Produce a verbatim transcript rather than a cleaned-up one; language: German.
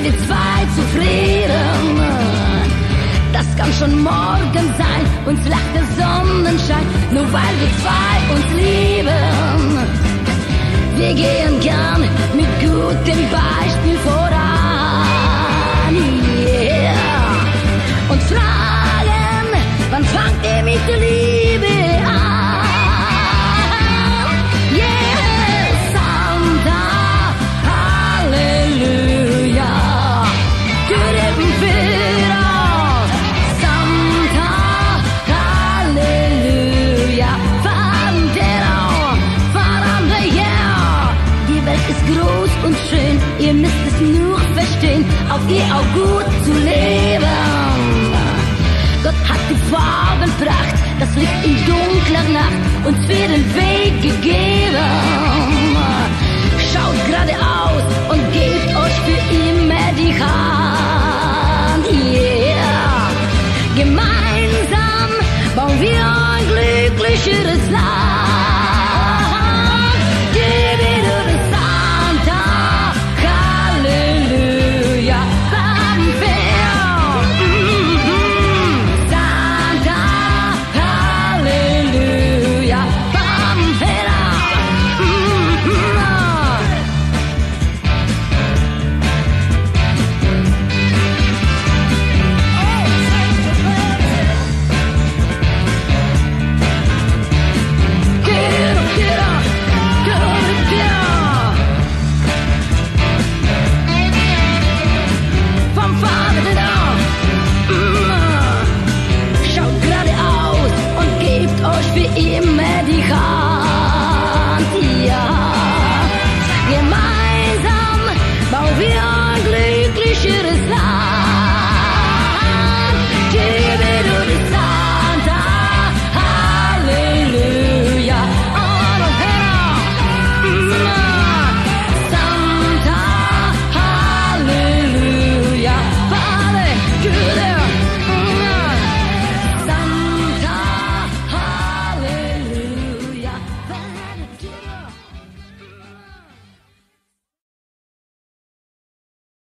wir zwei zufrieden. Das kann schon morgen sein, uns lacht der Sonnenschein, nur weil wir zwei uns lieben. Wir gehen gern mit gutem Beispiel voran, yeah. Und fragen, wann fangt ihr mit der Liebe an? Yeah, Santa, Halleluja, Gürben für uns, Santa, Halleluja, Fantero, Farande, yeah. Die Welt ist groß und schön, ihr müsst es nur verstehen, auf ihr auch gut zu leben. Gott hat die Farbenpracht, das Licht in dunkler Nacht uns für den Weg gegeben.